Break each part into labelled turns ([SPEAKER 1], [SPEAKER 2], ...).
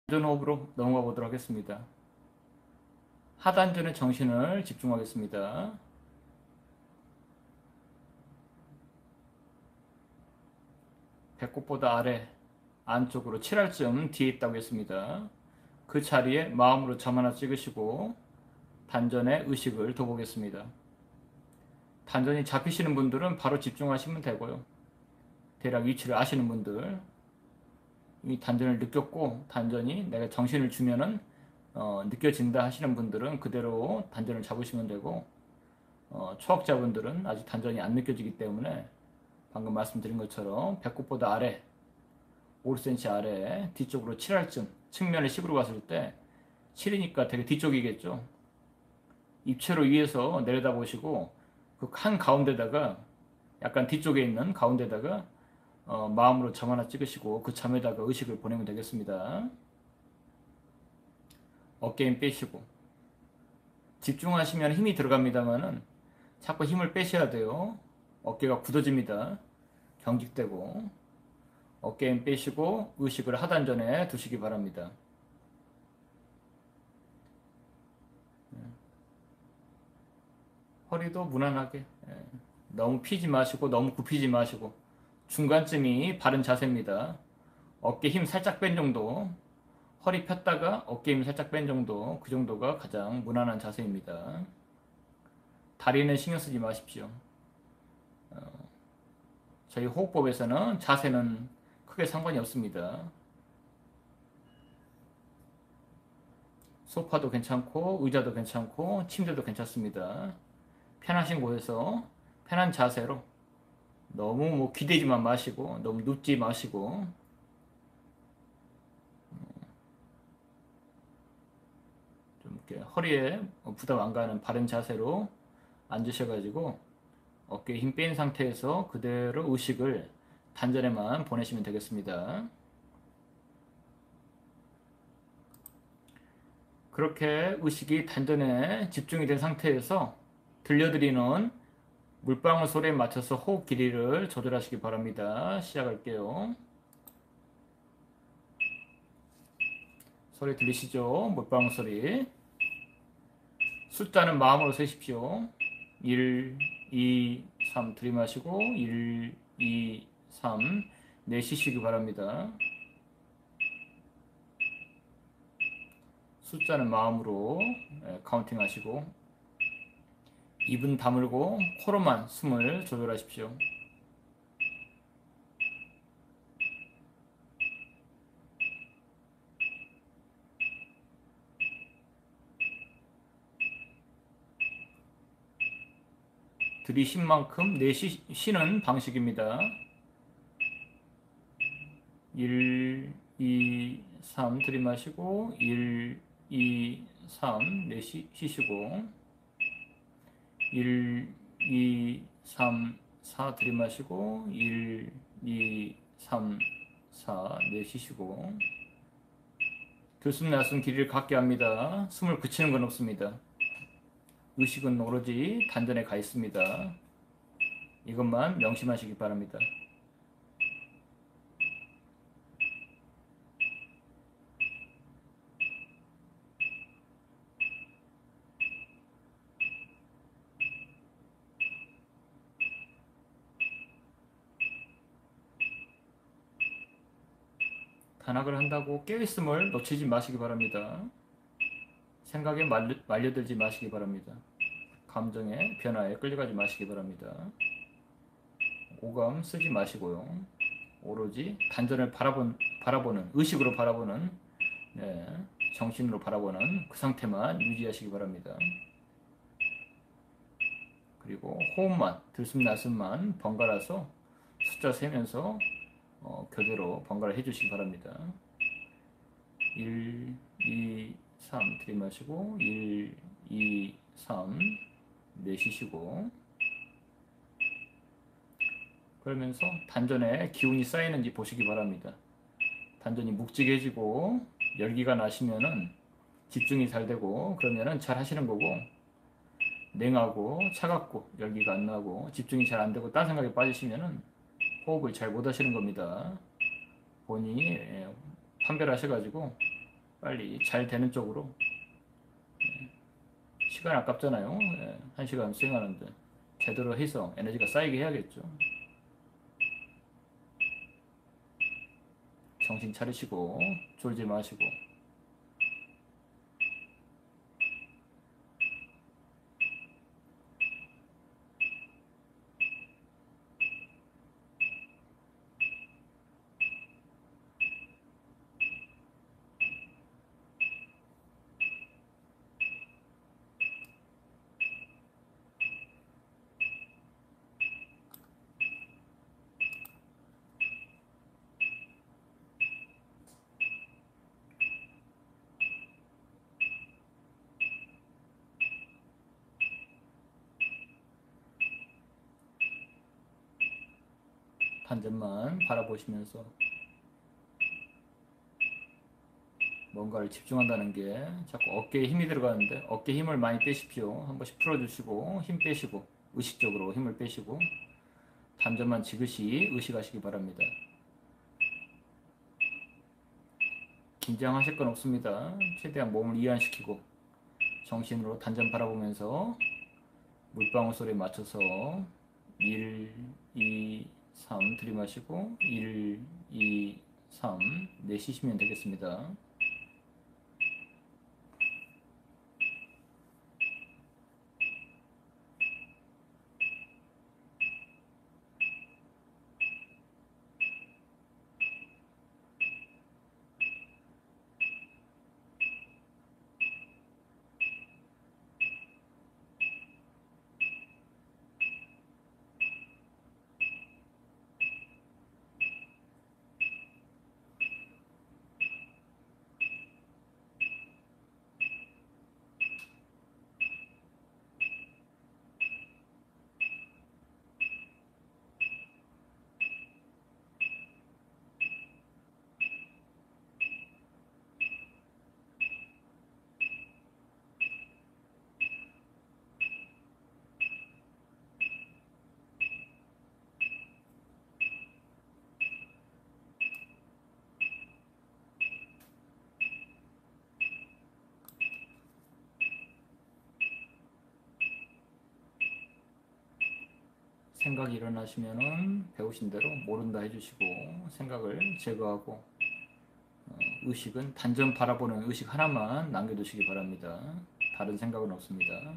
[SPEAKER 1] 단전호흡으로 넘어가 보도록 하겠습니다. 하단전에 정신을 집중하겠습니다. 배꼽보다 아래 안쪽으로 7할쯤 뒤에 있다고 했습니다. 그 자리에 마음으로 점 하나 찍으시고 단전에 의식을 둬보겠습니다. 단전이 잡히시는 분들은 바로 집중하시면 되고요. 대략 위치를 아시는 분들, 이 단전을 느꼈고 단전이 내가 정신을 주면은 느껴진다 하시는 분들은 그대로 단전을 잡으시면 되고, 초학자분들은 아직 단전이 안 느껴지기 때문에 방금 말씀드린 것처럼 배꼽보다 아래 5cm 아래 뒤쪽으로 7할쯤, 측면에 10으로 갔을 때 7이니까 되게 뒤쪽이겠죠. 입체로 위에서 내려다 보시고 그 한 가운데다가, 약간 뒤쪽에 있는 가운데다가 마음으로 점 하나 찍으시고 그 점에다가 의식을 보내면 되겠습니다. 어깨 힘 빼시고, 집중하시면 힘이 들어갑니다만은 자꾸 힘을 빼셔야 돼요. 어깨가 굳어집니다. 경직되고. 어깨 힘 빼시고 의식을 하단전에 두시기 바랍니다. 허리도 무난하게, 너무 피지 마시고 너무 굽히지 마시고 중간쯤이 바른 자세입니다. 어깨 힘 살짝 뺀 정도, 허리 폈다가 어깨 힘 살짝 뺀 정도, 그 정도가 가장 무난한 자세입니다. 다리는 신경 쓰지 마십시오. 저희 호흡법에서는 자세는 크게 상관이 없습니다. 소파도 괜찮고 의자도 괜찮고 침대도 괜찮습니다. 편하신 곳에서 편한 자세로, 너무 기대지만 마시고 너무 눕지 마시고, 좀 이렇게 허리에 부담 안 가는 바른 자세로 앉으셔가지고 어깨에 힘 뺀 상태에서 그대로 의식을 단전에만 보내시면 되겠습니다. 그렇게 의식이 단전에 집중이 된 상태에서 들려드리는 물방울 소리에 맞춰서 호흡 길이를 조절하시기 바랍니다. 시작할게요. 소리 들리시죠? 물방울 소리. 숫자는 마음으로 세십시오. 1, 2, 3 들이마시고 1, 2, 3 내쉬시기 바랍니다. 숫자는 마음으로 카운팅 하시고, 입은 다물고 코로만 숨을 조절하십시오. 들이신 만큼 내쉬는 방식입니다. 1, 2, 3 들이마시고 1, 2, 3 내쉬시고 1, 2, 3, 4 들이마시고 1, 2, 3, 4 내쉬시고, 들숨 날숨 길이를 갖게 합니다. 숨을 그치는 건 없습니다. 의식은 오로지 단전에 가 있습니다. 이것만 명심하시기 바랍니다. 단학을 한다고 깨어있음을 놓치지 마시기 바랍니다. 생각에 말려들지 마시기 바랍니다. 감정의 변화에 끌려가지 마시기 바랍니다. 오감 쓰지 마시고요. 오로지 단전을 바라보는, 의식으로 바라보는, 정신으로 바라보는 그 상태만 유지하시기 바랍니다. 그리고 호흡만, 들숨 날숨만 번갈아서 숫자 세면서 교대로 번갈아 해주시기 바랍니다. 1, 2, 3 들이마시고 1, 2, 3 내쉬시고, 그러면서 단전에 기운이 쌓이는지 보시기 바랍니다. 단전이 묵직해지고 열기가 나시면은 집중이 잘 되고, 그러면은 잘 하시는 거고, 냉하고 차갑고 열기가 안 나고 집중이 잘 안 되고 딴 생각에 빠지시면은 호흡을 잘 못 하시는 겁니다. 본인이 판별하셔가지고 빨리 잘 되는 쪽으로. 시간 아깝잖아요. 1시간 수행하는데 제대로 해서 에너지가 쌓이게 해야겠죠. 정신 차리시고 졸지 마시고. 단전만 바라보시면서 뭔가를 집중한다는 게 자꾸 어깨에 힘이 들어가는데 어깨 힘을 많이 빼십시오. 한 번씩 풀어주시고 힘 빼시고 의식적으로 힘을 빼시고 단전만 지그시 의식하시기 바랍니다. 긴장하실 건 없습니다. 최대한 몸을 이완시키고 정신으로 단전 바라보면서 물방울 소리에 맞춰서 1, 2, 3 들이마시고 1, 2, 3 내쉬시면 되겠습니다. 생각이 일어나시면은 배우신 대로 모른다 해주시고 생각을 제거하고 의식은 단전 바라보는 의식 하나만 남겨두시기 바랍니다. 다른 생각은 없습니다.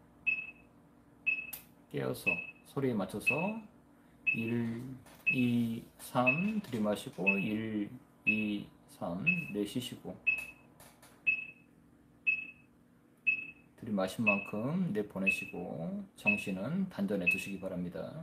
[SPEAKER 1] 깨어서 소리에 맞춰서 1, 2, 3 들이마시고 1, 2, 3 내쉬시고 들이마신 만큼 내보내시고 정신은 단전에 두시기 바랍니다.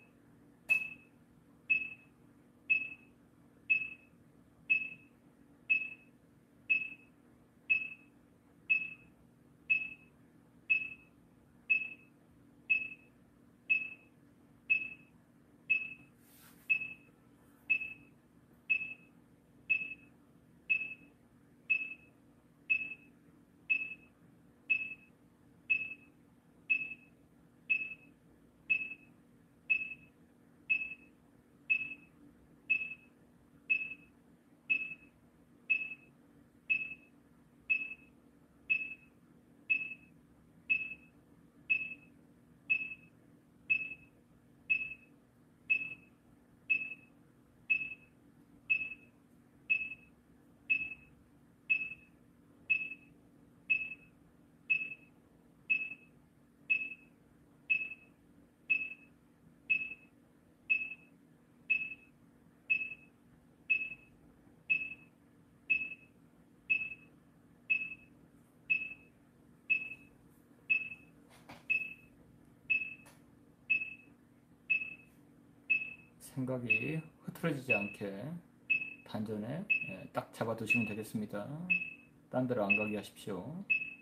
[SPEAKER 1] 생각이 흐트러지지 않게 단전에 딱 잡아두시면 되겠습니다. 딴 데로 안 가게 하십시오.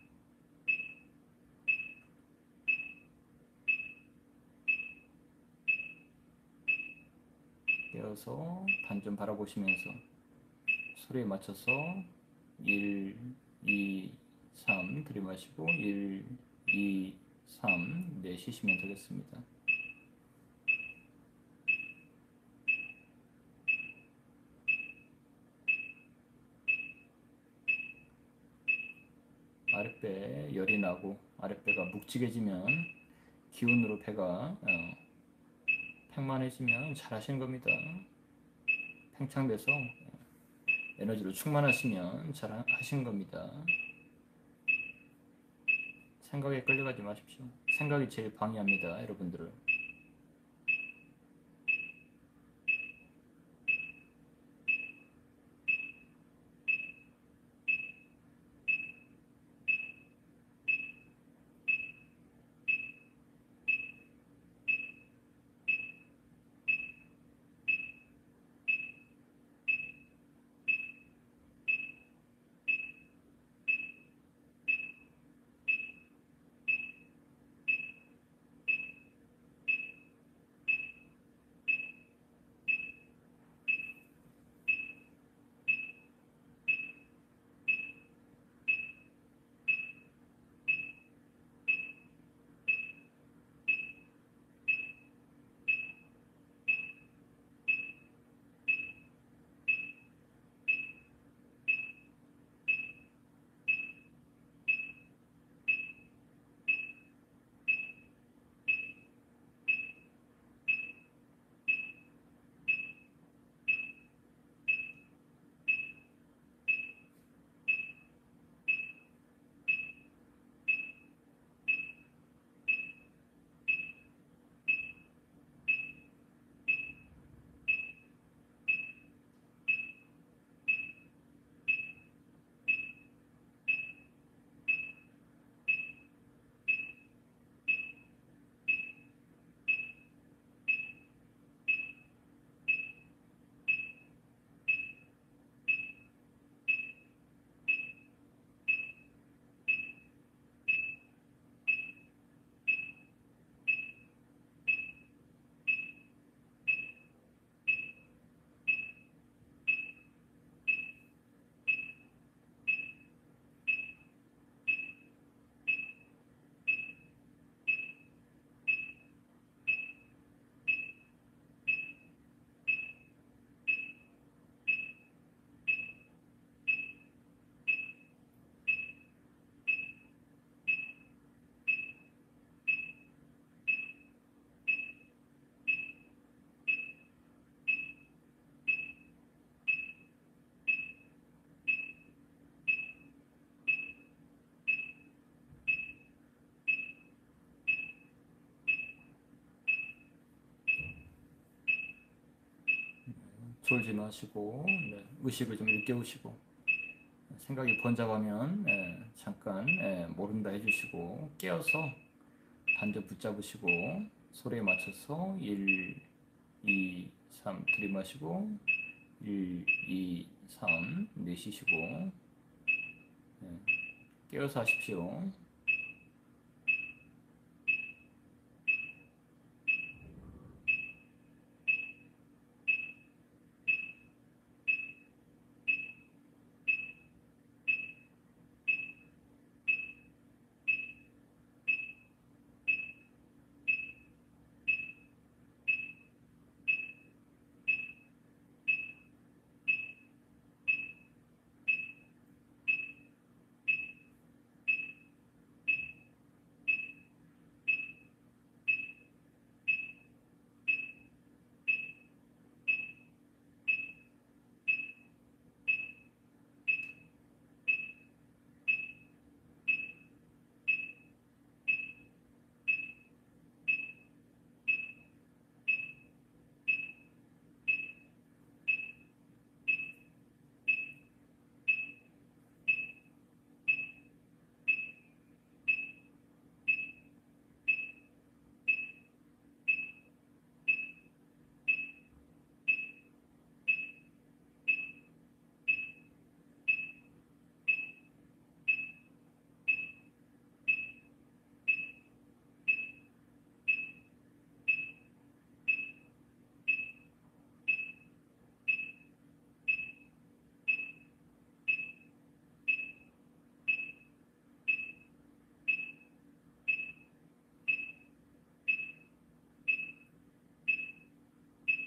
[SPEAKER 1] 깨어서 단전 바라보시면서 소리에 맞춰서 1, 2, 3 들이마시고 1, 2, 3 내쉬시면 되겠습니다. 아랫배에 열이 나고 아랫배가 묵직해지면 기운으로 배가 팽만해지면 잘하시는 겁니다. 팽창돼서 에너지로 충만하시면 잘 하시는 겁니다. 생각에 끌려가지 마십시오. 생각이 제일 방해합니다, 여러분들을. 졸지 마시고 의식을 좀 일깨우시고 생각이 번잡하면 잠깐 모른다 해주시고 깨어서 반대 붙잡으시고 소리에 맞춰서 1, 2, 3 들이마시고 1, 2, 3 내쉬시고 깨어서 하십시오.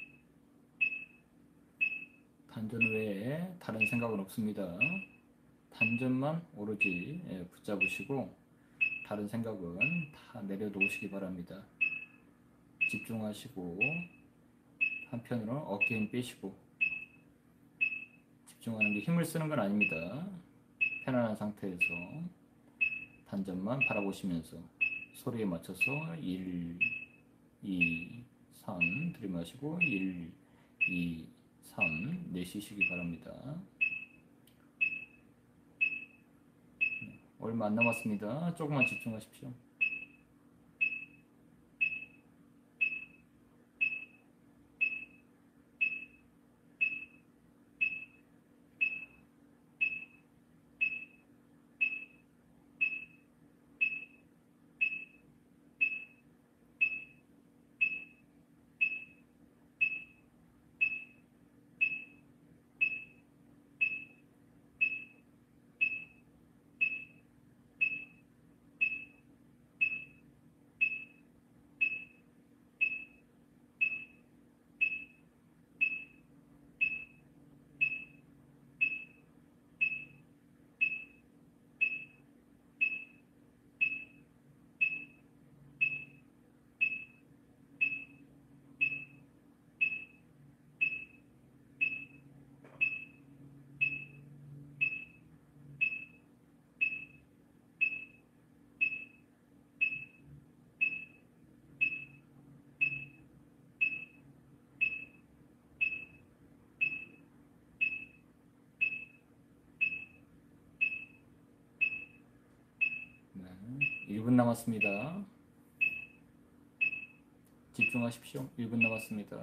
[SPEAKER 1] 단전 외에 다른 생각은 없습니다. 단전만 오로지 붙잡으시고 다른 생각은 다 내려놓으시기 바랍니다. 집중하시고 한편으로는 어깨 힘 빼시고 집중하는 게 힘을 쓰는 건 아닙니다. 편안한 상태에서 단전만 바라보시면서 소리에 맞춰서 1, 2, 3 들이마시고 1, 2, 3 내쉬시기 바랍니다. 얼마 안 남았습니다. 조금만 집중하십시오. 네, 1분 남았습니다. 집중하십시오. 1분 남았습니다.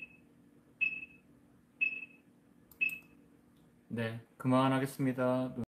[SPEAKER 1] 네, 그만하겠습니다.